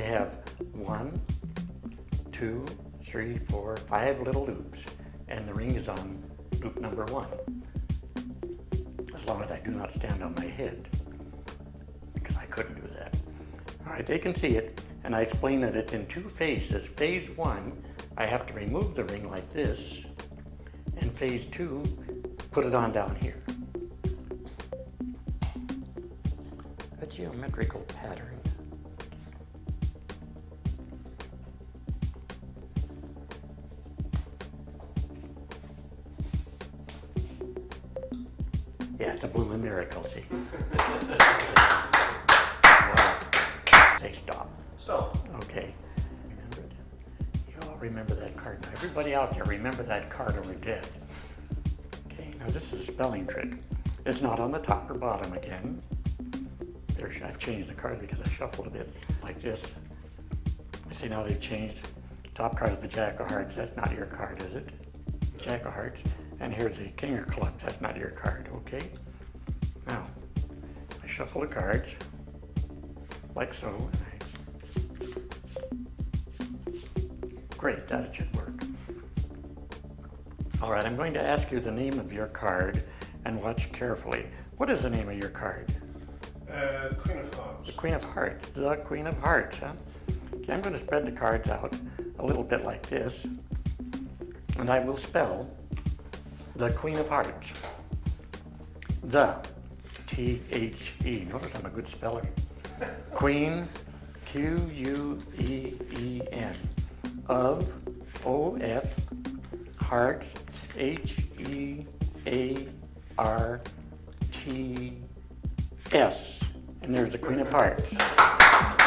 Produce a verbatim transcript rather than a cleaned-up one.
have one, two, three, four, five little loops, and the ring is on loop number one. As long as I do not stand on my head, because I couldn't do that. All right, they can see it, and I explain that it's in two phases. Phase one, I have to remove the ring like this, and phase two, put it on down here. A geometrical pattern. Yeah, it's a blooming miracle, see. Wow. Say stop. Stop. Okay. Remember it? You all remember that card. Now, everybody out there, remember that card or we're dead. Okay, now this is a spelling trick. It's not on the top or bottom again. There, I've changed the card because I shuffled a bit like this. You see now they've changed. Top card is the Jack of Hearts. That's not your card, is it? Jack of Hearts. And here's the King of Clubs. That's not your card, okay? Now, I shuffle the cards, like so. Great, that should work. All right, I'm going to ask you the name of your card and watch carefully. What is the name of your card? Uh, Queen of Hearts. The Queen of Hearts. The Queen of Hearts, huh? Okay, I'm going to spread the cards out a little bit like this, and I will spell the Queen of Hearts. The, T H E. Notice I'm a good speller. Queen, Q U E E N. Of, O F, Heart, H E A R T S. And there's the Queen of Hearts.